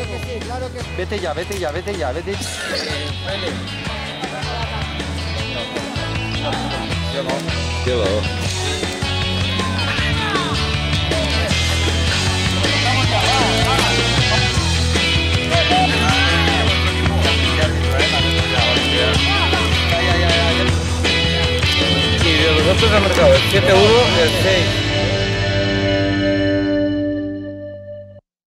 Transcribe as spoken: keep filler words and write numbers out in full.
que sí, claro que sí. Vete ya, vete ya, vete ya, vete. Eh, vale. Yo no. Qué va. Y de los otros ha marcado el siete uno, el seis.